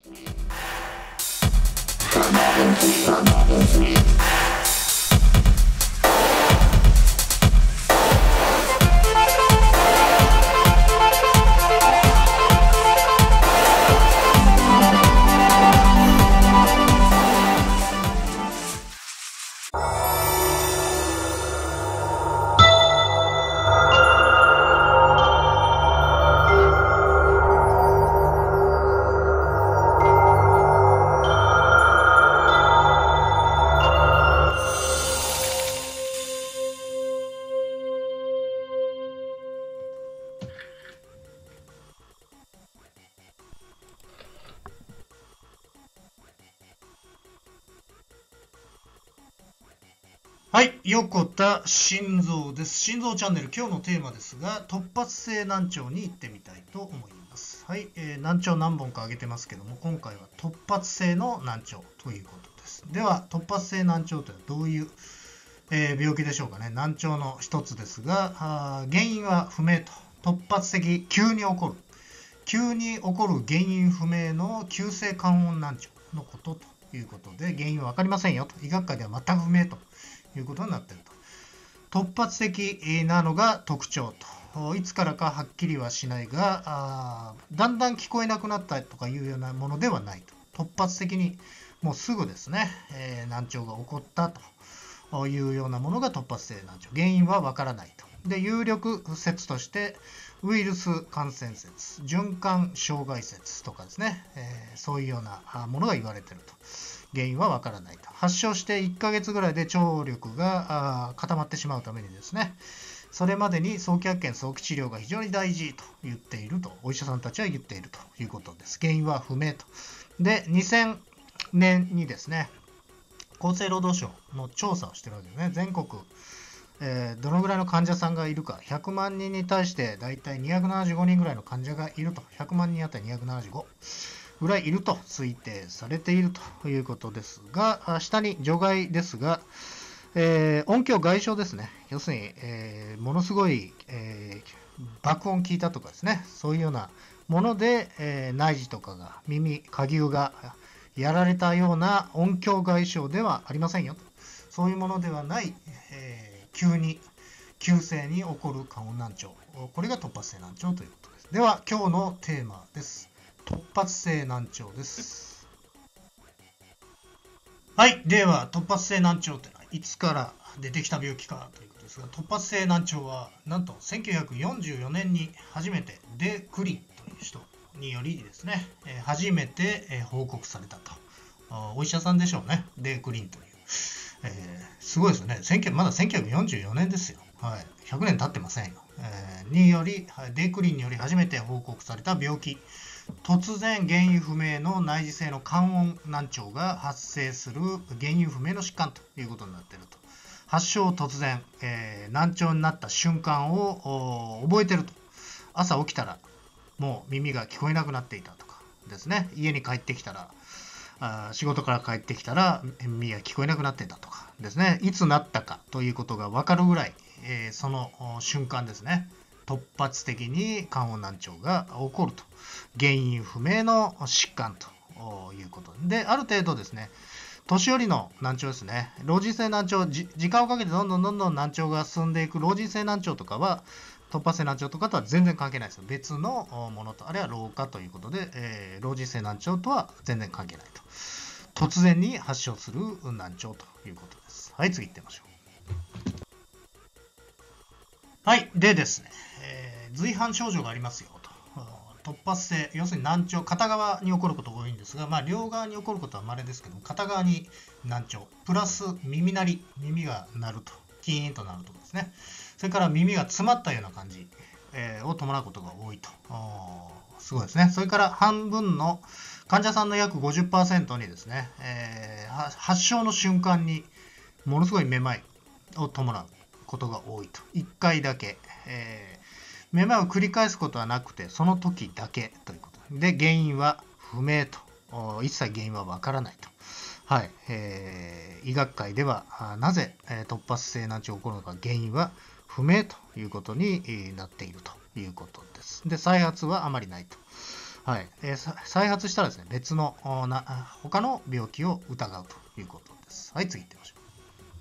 はい、横田心臓です。心臓チャンネル、今日のテーマですが、突発性難聴に行ってみたいと思います。はい、難聴何本か挙げてますけども、今回は突発性の難聴ということです。では、突発性難聴というのはどういう、病気でしょうかね。難聴の一つですが、原因は不明と。突発的、急に起こる原因不明の急性肝音難聴のことということで、原因は分かりませんよと。医学界では全く不明ということになっていると。突発的なのが特徴と。いつからかはっきりはしないが、だんだん聞こえなくなったとかいうようなものではないと。突発的にもうすぐですね、難聴が起こったというようなものが突発性難聴。原因はわからないと。で、有力説としてウイルス感染説、循環障害説とかですね、そういうようなものが言われていると。原因はわからないと。発症して1ヶ月ぐらいで聴力が固まってしまうためにですね、それまでに早期発見、早期治療が非常に大事と言っていると、お医者さんたちは言っているということです。原因は不明と。で、2000年にですね、厚生労働省の調査をしてるわけですね。全国、どのぐらいの患者さんがいるか、100万人に対してだいたい275人ぐらいの患者がいると。100万人あたり275ぐらいいると推定されているということですが、下に除外ですが、音響外傷ですね。要するに、ものすごい、爆音聞いたとかですね、そういうようなもので、内耳とかが、蝸牛がやられたような音響外傷ではありませんよと。そういうものではない、急性に起こる肝音難聴。これが突発性難聴ということです。では、今日のテーマです。突発性難聴です。はい、では突発性難聴というのはいつから出てきた病気かということですが、突発性難聴はなんと1944年に初めてデ・クリンという人によりですね、初めて報告されたと。お医者さんでしょうね、デ・クリンという。すごいですよね。まだ1944年ですよ。はい、100年経ってませんよ。デ・クリンにより初めて報告された病気。突然原因不明の内耳性の肝音難聴が発生する原因不明の疾患ということになっていると。発症突然、難聴になった瞬間を覚えてると。朝起きたらもう耳が聞こえなくなっていたとかですね。家に帰ってきたら、仕事から帰ってきたら耳が聞こえなくなっていたとかですね。いつなったかということが分かるぐらい、その瞬間ですね。突発的に肝音難聴が起こると。原因不明の疾患ということで、ある程度ですね、年寄りの難聴ですね、老人性難聴、時間をかけてどんどん難聴が進んでいく老人性難聴とかは、突発性難聴とかとは全然関係ないですよ。別のものと、あるいは老化ということで、老人性難聴とは全然関係ないと。突然に発症する難聴ということです。はい、次行ってみましょう。はい、でですね、随伴症状がありますよと。突発性、要するに難聴、片側に起こることが多いんですが、両側に起こることは稀ですけども、片側に難聴、プラス耳鳴り、耳が鳴ると、キーンと鳴るとですね、それから耳が詰まったような感じ、を伴うことが多いと。すごいですね。それから半分の患者さんの約 50% にですね、発症の瞬間にものすごいめまいを伴うことが多いと。1回だけ、めまいを繰り返すことはなくて、その時だけということで、原因は不明と。一切原因はわからないと。はい、医学界ではなぜ突発性難聴が起こるのか、原因は不明ということになっているということです。で、再発はあまりないと。 はい。再発したらですね、別の他の病気を疑うということです。はい、次行ってみましょう。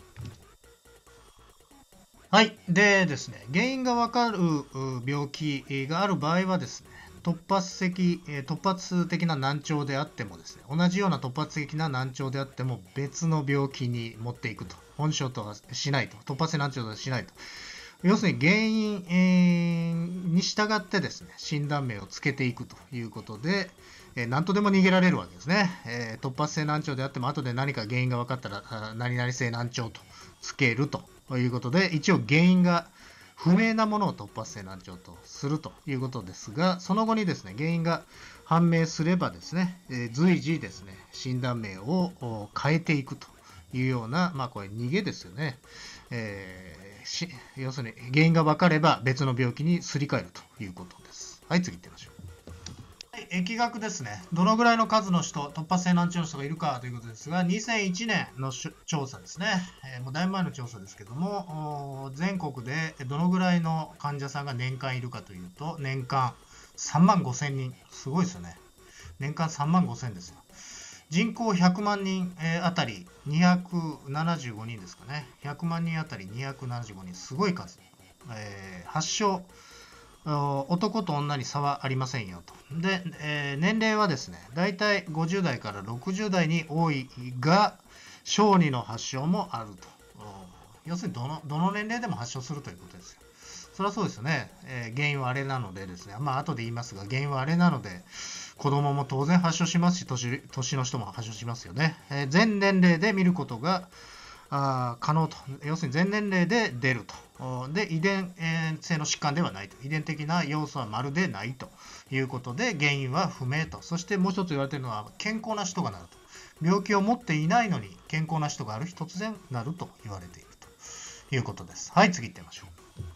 はい。でですね、原因がわかる病気がある場合はですね、突発的な難聴であってもですね、同じような突発的な難聴であっても別の病気に持っていくと。本症とはしないと。突発性難聴とはしないと。要するに原因、に従ってですね、診断名をつけていくということで、何とでも逃げられるわけですね。突発性難聴であっても後で何か原因が分かったら何々性難聴とつけるということで、一応原因が不明なものを突発性難聴とするということですが、その後にですね、原因が判明すればですね、随時ですね、診断名を変えていくというような、これ逃げですよね。要するに原因が分かれば別の病気にすり替えるということです。はい、次行ってみましょう。はい、疫学ですね。どのぐらいの数の人、突発性難聴の人がいるかということですが、2001年の調査ですね。もうだいぶ前の調査ですけども、全国でどのぐらいの患者さんが年間いるかというと、年間3万5千人。すごいですよね。年間3万5千ですよ。人口100万人あたり275人ですかね。100万人あたり275人。すごい数。発症、男と女に差はありませんよと。で、年齢はですね、だいたい50代から60代に多いが、小児の発症もあると。要するにどの年齢でも発症するということですよ。それはそうですよね。原因はあれなのでですね、後で言いますが、原因はあれなので、子供も当然発症しますし、年の人も発症しますよね。全年齢で見ることが可能と。要するに全年齢で出ると。で、遺伝性の疾患ではないと。遺伝的な要素はまるでないということで、原因は不明と。そしてもう一つ言われているのは、健康な人がなると。病気を持っていないのに、健康な人がある日突然なると言われているということです。はい、次行ってみましょう。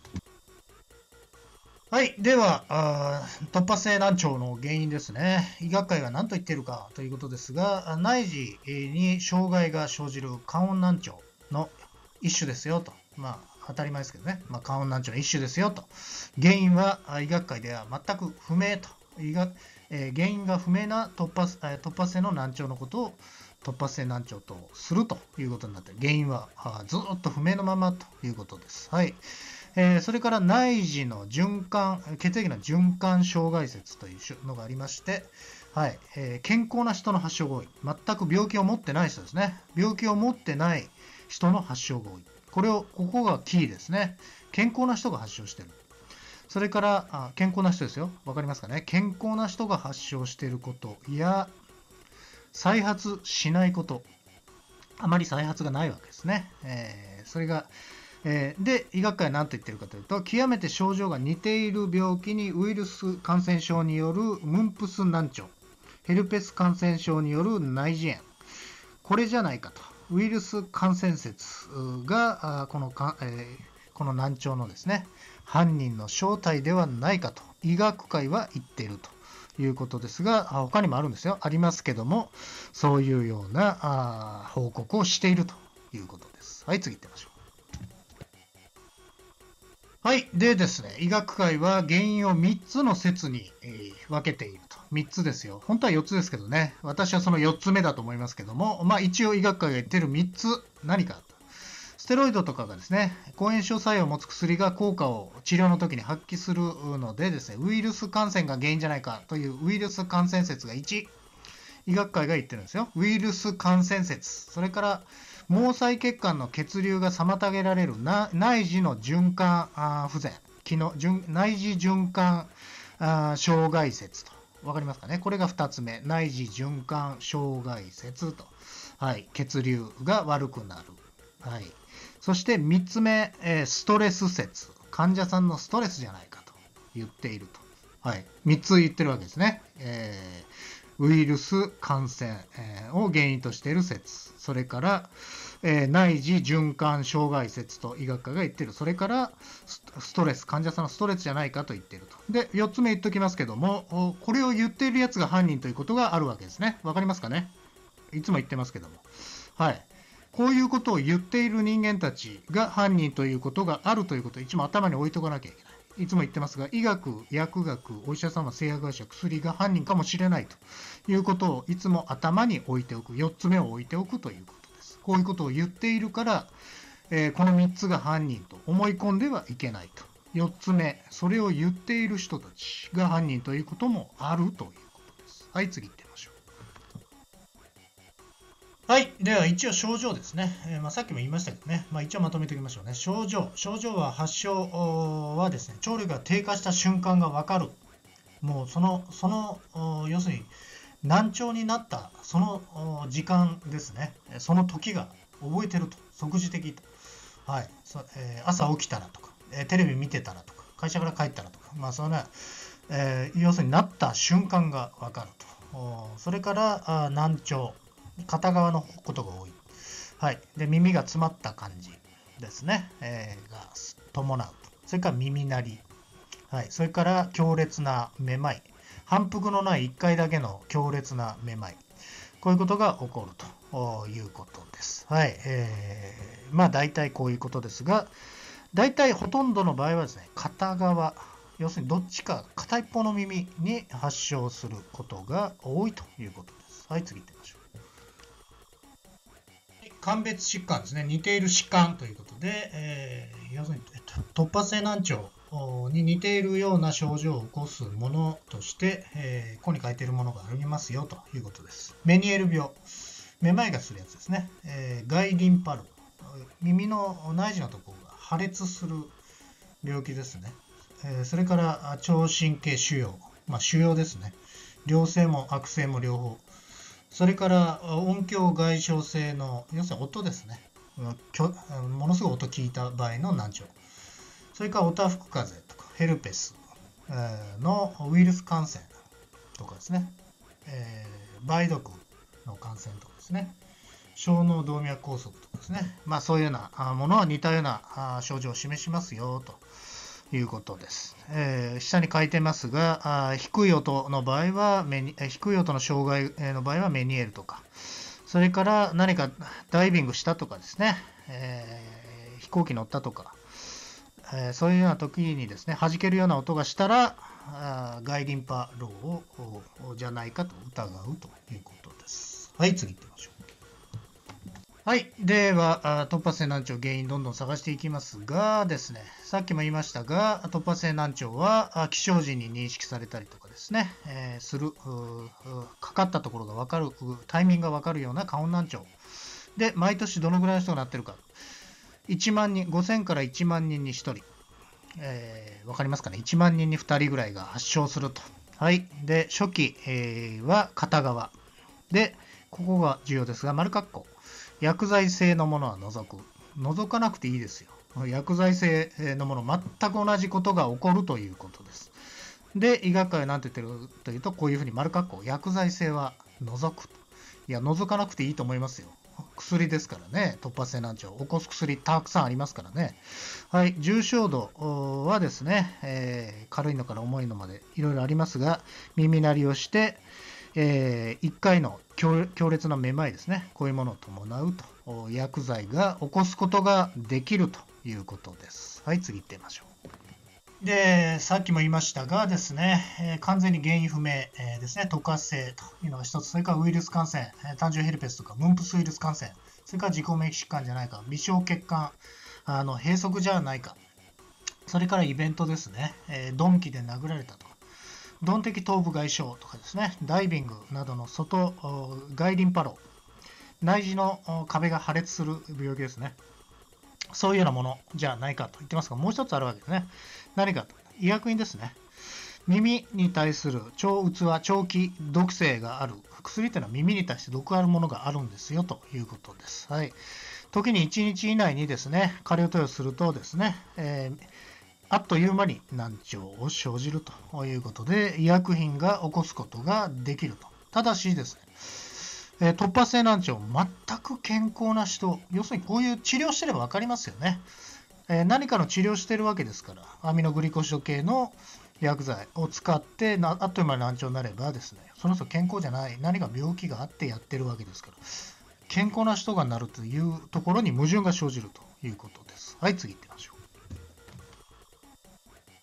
はい。では、突発性難聴の原因ですね。医学会が何と言っているかということですが、内耳に障害が生じる感音難聴の一種ですよと。当たり前ですけどね。感音難聴の一種ですよと。原因は医学会では全く不明と。原因が不明な突発性の難聴のことを突発性難聴とするということになって、原因はずっと不明のままということです。はい。それから内耳の循環、血液の循環障害説というのがありまして、はい。健康な人の発症が多い。全く病気を持ってない人ですね。病気を持ってない人の発症が多い。ここがキーですね。健康な人が発症している。それから健康な人ですよ。わかりますかね。健康な人が発症していることや、再発しないこと。あまり再発がないわけですね。それが、で、医学会は何と言っているかというと、極めて症状が似ている病気にウイルス感染症によるムンプス難聴、ヘルペス感染症による内耳炎、これじゃないかと。ウイルス感染説がこの難聴のですね、犯人の正体ではないかと医学界は言っているということですが、他にもあるんですよ。ありますけども、そういうような報告をしているということです。はい、次行ってみましょう。はい。でですね、医学界は原因を3つの説に、分けていると。3つですよ。本当は4つですけどね。私はその4つ目だと思いますけども、一応医学界が言っている3つ、何か。ステロイドとかがですね、抗炎症作用を持つ薬が効果を治療の時に発揮するのでですね、ウイルス感染が原因じゃないかというウイルス感染説が1、医学会が言ってるんですよ。ウイルス感染説。それから、毛細血管の血流が妨げられる内耳の循環不全。内耳循環障害説と。わかりますかね。これが2つ目。内耳循環障害説と。はい。血流が悪くなる。はい。そして3つ目、ストレス説。患者さんのストレスじゃないかと言っていると。はい。3つ言ってるわけですね。ウイルス感染を原因としている説。それから、内耳循環障害説と医学科が言っている。それから、ストレス。患者さんのストレスじゃないかと言っていると。で、4つ目言っときますけども、これを言っているやつが犯人ということがあるわけですね。わかりますかね。いつも言ってますけども。はい。こういうことを言っている人間たちが犯人ということがあるということを一番頭に置いとかなきゃいけない。 いつも言ってますが、医学、薬学、お医者様、製薬会社、薬が犯人かもしれないということをいつも頭に置いておく、4つ目を置いておくということです。こういうことを言っているから、この3つが犯人と思い込んではいけないと。4つ目、それを言っている人たちが犯人ということもあるということです。はい、次行ってみましょう。はい。では、一応症状ですね。さっきも言いましたけどね。一応まとめておきましょうね。症状は発症はですね、聴力が低下した瞬間がわかる。もう要するに難聴になったその時間ですね。その時が覚えてると。即時的と。はい。朝起きたらとか、テレビ見てたらとか、会社から帰ったらとか、要するになった瞬間がわかると。それから難聴。片側のことが多い。はい。で、耳が詰まった感じですね。が伴うと。それから耳鳴り。はい。それから強烈なめまい。反復のない1回だけの強烈なめまい。こういうことが起こるということです。はい。大体こういうことですが、大体ほとんどの場合はですね、片側、要するにどっちか片一方の耳に発症することが多いということです。はい、次行ってみましょう。鑑別疾患ですね。似ている疾患ということで、要するに、突発性難聴に似ているような症状を起こすものとして、ここに書いているものがありますよということです。メニエル病、めまいがするやつですね。外リンパル、耳の内耳のところが破裂する病気ですね。それから聴神経腫瘍、腫瘍ですね。良性も悪性も両方。それから音響外傷性の、要するに音ですね。ものすごい音聞いた場合の難聴。それからおたふく風邪とかヘルペスのウイルス感染とかですね。梅毒の感染とかですね。小脳動脈梗塞とかですね。そういうようなものは似たような症状を示しますよということです。下に書いてますが、低い音の場合は低い音の障害の場合はメニエールとか、それから何かダイビングしたとかですね、飛行機乗ったとか、そういうような時にですね、弾けるような音がしたら、外リンパ漏じゃないかと疑うということです。はい、次行ってみましょう。はい。では、突発性難聴、原因どんどん探していきますがですね、さっきも言いましたが、突発性難聴は起床時に認識されたりとかですね、かかったところが分かる、タイミングが分かるような過音難聴。で、毎年どのぐらいの人がなってるか。1万人、5000から1万人に1人。分かりますかね。1万人に2人ぐらいが発症すると。はい。で、初期、は片側。で、ここが重要ですが、丸括弧。薬剤性のものは除く。除かなくていいですよ。薬剤性のもの、全く同じことが起こるということです。で、医学会は何て言ってるというと、こういうふうに丸括弧、薬剤性は除く。いや、除かなくていいと思いますよ。薬ですからね、突発性難聴を起こす薬たくさんありますからね。はい、重症度はですね、軽いのから重いのまでいろいろありますが、耳鳴りをして、1回の強烈なめまいですね、こういうものを伴うと、薬剤が起こすことができるということです。はい、次行ってみましょう。で、さっきも言いましたがですね、完全に原因不明、ですね、突発性というのが一つ、それからウイルス感染、単純ヘルペスとか、ムンプスウイルス感染、それから自己免疫疾患じゃないか、微小血管閉塞じゃないか、それからイベントですね、鈍器で殴られたとか、鈍的頭部外傷とかですね、ダイビングなどの外リンパ漏、内耳の壁が破裂する病気ですね。そういうようなものじゃないかと言ってますが、もう一つあるわけですね。何かと、医薬品ですね。耳に対する腸うつは長期毒性がある薬というのは耳に対して毒があるものがあるんですよということです。はい。時に1日以内にですね、加療投与するとですね、あっという間に難聴を生じるということで、医薬品が起こすことができると。ただしですね、突発性難聴、全く健康な人、要するにこういう治療してれば分かりますよね。何かの治療してるわけですから、アミノグリコシド系の薬剤を使ってあっという間に難聴になればですね、その人健康じゃない、何か病気があってやってるわけですから、健康な人がなるというところに矛盾が生じるということです。はい、次行ってみましょう。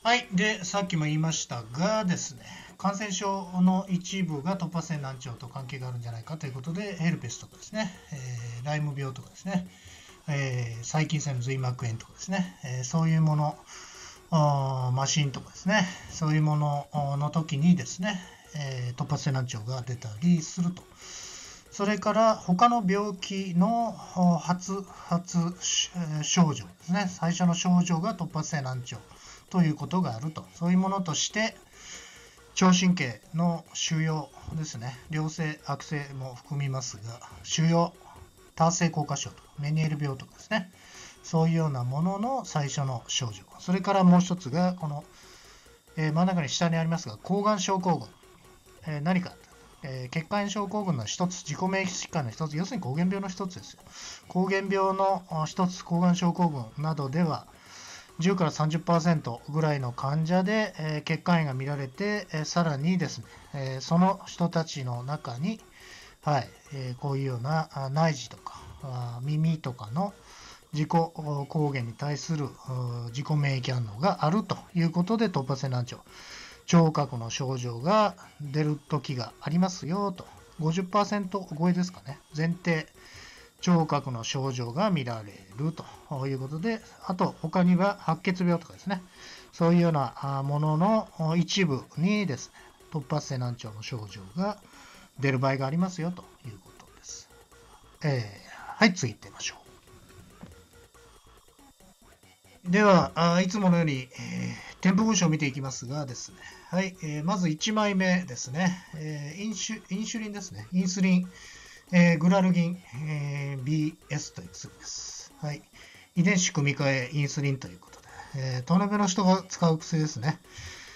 はい。で、さっきも言いましたがですね、感染症の一部が突発性難聴と関係があるんじゃないかということで、ヘルペスとかですね、ライム病とかですね、細菌性の髄膜炎とかですね、そういうもの、マシンとかですね、そういうものの時にですね、突発性難聴が出たりすると。それから他の病気の発症状ですね、最初の症状が突発性難聴ということがあると。そういうものとして聴神経の腫瘍ですね、良性悪性も含みますが、腫瘍、多発性硬化症とかメニエル病とかですね、そういうようなものの最初の症状。それからもう一つがこの、真ん中に下にありますが、抗がん症候群、何か、血管炎症候群の一つ、自己免疫疾患の一つ、要するに膠原病の一つですよ。膠原病の一つ、抗がん症候群などでは10から 30% ぐらいの患者で、血管炎が見られて、さらにですね、その人たちの中に、はい、こういうような内耳とか耳とかの自己抗原に対する自己免疫反応があるということで、突発性難聴、聴覚の症状が出る時がありますよと。50% 超えですかね。前提聴覚の症状が見られるということで、あと他には白血病とかですね、そういうようなものの一部にですね、突発性難聴の症状が出る場合がありますよということです。はい、次行ってみましょう。では、いつものように、添付文章を見ていきますがですね、はい、まず1枚目ですね、インシュリンですね、インスリン、グラルギン、BS という薬です。はい、遺伝子組み換えインスリンということで、糖尿病の人が使う薬ですね。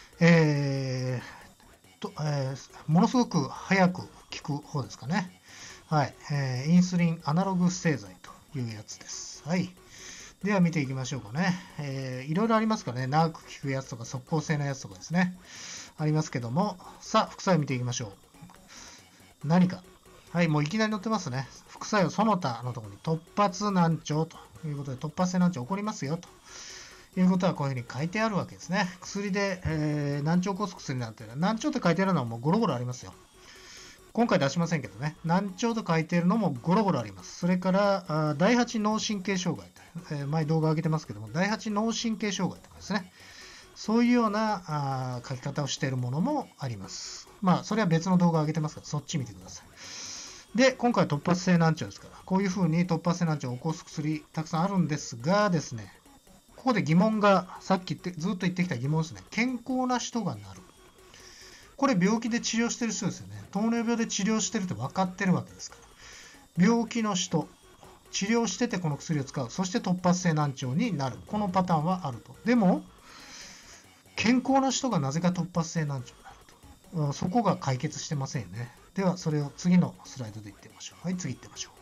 ものすごく早く効く方ですかね。はい、インスリンアナログ製剤というやつです。はい。では見ていきましょうかね。いろいろありますからね。長く効くやつとか即効性のやつとかですね。ありますけども、さあ、副作用見ていきましょう。何か。はい、もういきなり載ってますね。副作用その他のところに突発難聴ということで、突発性難聴起こりますよということはこういうふうに書いてあるわけですね。薬で、難聴を起こす薬なんて、難聴って書いてあるのはもうゴロゴロありますよ。今回出しませんけどね、難聴と書いているのもゴロゴロあります。それから第8脳神経障害、前動画上げてますけども、第8脳神経障害とかですね、そういうような書き方をしているものもあります。まあ、それは別の動画を上げてますから、そっち見てください。で、今回は突発性難聴ですから、こういうふうに突発性難聴を起こす薬、たくさんあるんですがですね、ここで疑問が、さっきずっと言ってきた疑問ですね。健康な人がなる。これ病気で治療してる人ですよね。糖尿病で治療してるって分かってるわけですから。病気の人、治療しててこの薬を使う。そして突発性難聴になる。このパターンはあると。でも、健康な人がなぜか突発性難聴になると。そこが解決してませんよね。では、それを次のスライドで言ってみましょう。はい、次行ってみましょ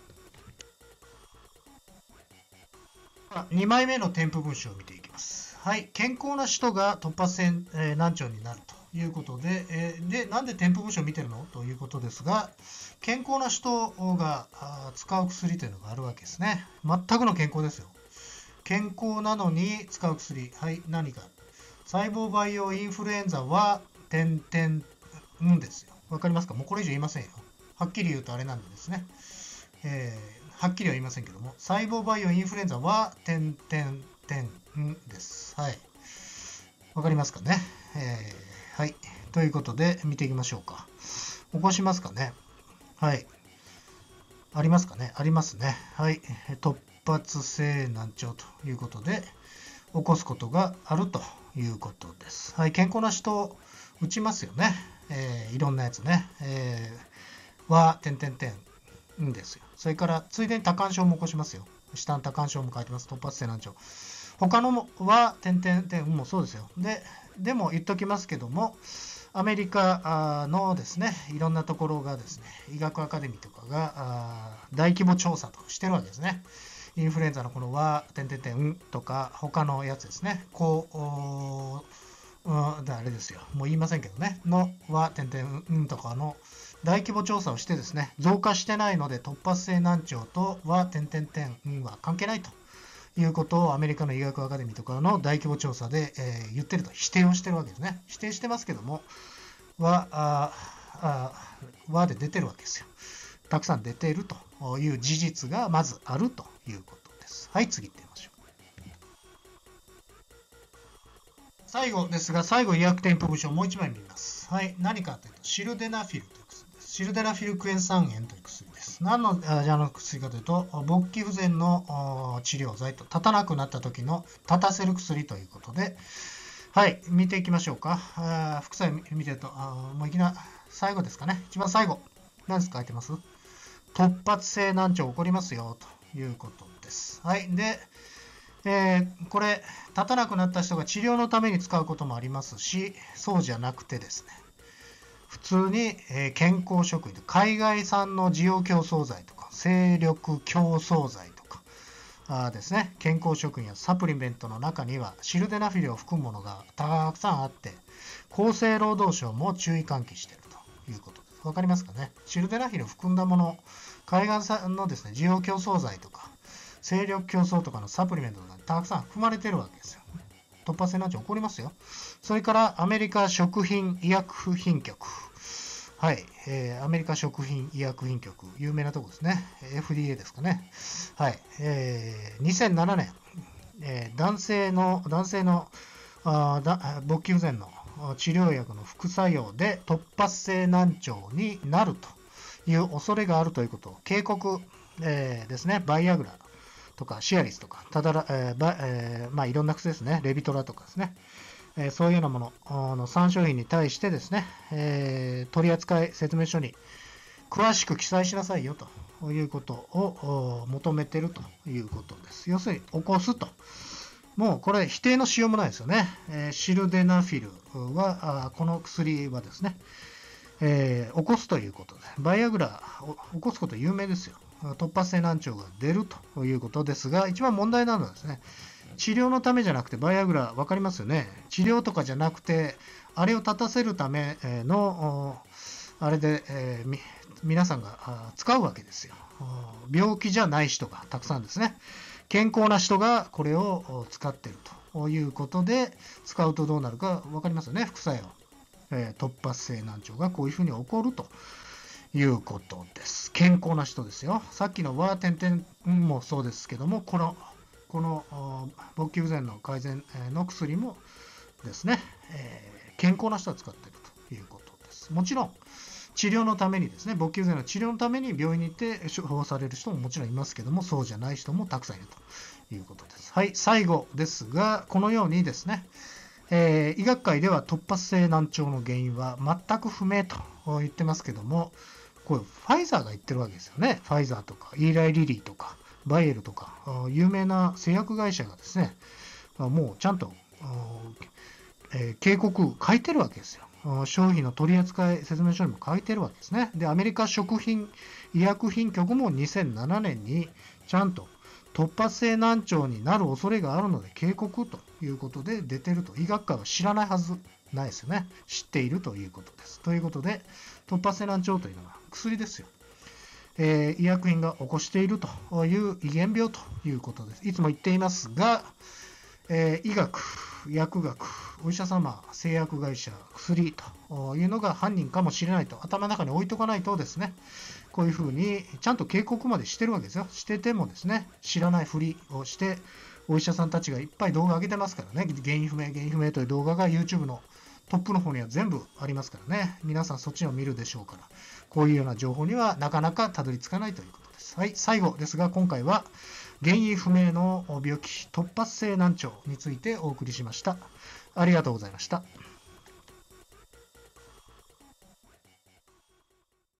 う。2枚目の添付文章を見ていきます。はい、健康な人が突発性難聴になると。いうことで、なんで添付文書を見てるのということですが、健康な人が使う薬というのがあるわけですね。全くの健康ですよ。健康なのに使う薬。はい、何か。細胞培養インフルエンザは、ですよ。わかりますか？もうこれ以上言いませんよ。はっきり言うとあれなんでですね。はっきりは言いませんけども、細胞培養インフルエンザは、です。はい。わかりますかね？はい。ということで、見ていきましょうか。起こしますかね？はい。ありますかね？ありますね。はい。突発性難聴ということで、起こすことがあるということです。はい。健康な人、打ちますよね。いろんなやつね。ですよ。それから、ついでに多汗症も起こしますよ。下の多汗症も書いてます。突発性難聴。他のは、もそうですよ。でも言っときますけども、アメリカのですね、いろんなところがですね、医学アカデミーとかが大規模調査としてるわけですね。インフルエンザのこのは、とか、他のやつですね。あれですよ。もう言いませんけどね。のは、とかの大規模調査をしてですね、増加してないので突発性難聴とは、は関係ないということをアメリカの医学アカデミーとかの大規模調査で、言ってると、否定をしてるわけですね。否定してますけども、はで出てるわけですよ。たくさん出ているという事実がまずあるということです。はい、次行ってみましょう。最後ですが、最後医薬添付文書をもう一枚見ます。はい、何かというと、シルデナフィルという薬です。シルデナフィルクエン酸塩という薬です。何の薬かというと、勃起不全の治療剤と、立たなくなった時の立たせる薬ということで、はい、見ていきましょうか。副作用見てると、もういきなり最後ですかね。一番最後。何ですか書いてます？突発性難聴起こりますよということです。はい。で、これ、立たなくなった人が治療のために使うこともありますし、そうじゃなくてですね、普通に、健康食品で海外産の滋養強壮剤とか、精力強壮剤とかですね、健康食品やサプリメントの中にはシルデナフィルを含むものがたくさんあって、厚生労働省も注意喚起しているということです。わかりますかね？シルデナフィルを含んだもの、海外産のですね、滋養強壮剤とか、精力強壮とかのサプリメントがたくさん含まれているわけですよ。突発性難聴起こりますよ。それからアメリカ食品医薬品局。はい、アメリカ食品医薬品局、有名なところですね。FDA ですかね。はい、2007年、男性の勃起不全の治療薬の副作用で突発性難聴になるという恐れがあるということを警告、ですね。バイアグラとかシアリスとか、いろんな薬ですね。レビトラとかですね。そういうようなものの3商品に対してですね、取扱説明書に詳しく記載しなさいよということを求めているということです。要するに起こすと。もうこれ否定のしようもないですよね。シルデナフィルはこの薬はですね、起こすということで、バイアグラを起こすこと有名ですよ。突発性難聴が出るということですが、一番問題なのはですね、治療のためじゃなくて、バイアグラ分かりますよね。治療とかじゃなくて、あれを立たせるためのあれで、皆さんが使うわけですよ。病気じゃない人がたくさんですね。健康な人がこれを使っているということで、使うとどうなるか分かりますよね、副作用。突発性難聴がこういうふうに起こるということです。健康な人ですよ。さっきのは点々もそうですけども、この勃起不全の改善の薬もですね、健康な人は使っているということです。もちろん治療のためにですね、勃起不全の治療のために病院に行って処方される人ももちろんいますけども、そうじゃない人もたくさんいるということです。はい、最後ですが、このようにですね、医学界では突発性難聴の原因は全く不明と言ってますけども、これファイザーが言ってるわけですよね。ファイザーとかイーライリリーとかバイエルとか有名な製薬会社がですね、もうちゃんと警告書いてるわけですよ。商品の取扱説明書にも書いてるわけですね。で、アメリカ食品医薬品局も2007年にちゃんと突発性難聴になる恐れがあるので警告ということで出てると。医学界は知らないはずないですよね。知っているということです。ということで、突発性難聴というのは薬ですよ。医薬品が起こしているという遺伝病ということです。いつも言っていますが、医学、薬学、お医者様、製薬会社、薬というのが犯人かもしれないと頭の中に置いとかないとですね、こういうふうにちゃんと警告までしてるわけですよ。しててもですね、知らないふりをして、お医者さんたちがいっぱい動画上げてますからね、原因不明という動画が YouTube のトップの方には全部ありますからね、皆さんそっちを見るでしょうから、こういうような情報にはなかなかたどり着かないということです。はい、最後ですが、今回は原因不明の病気、突発性難聴についてお送りしました。ありがとうございました。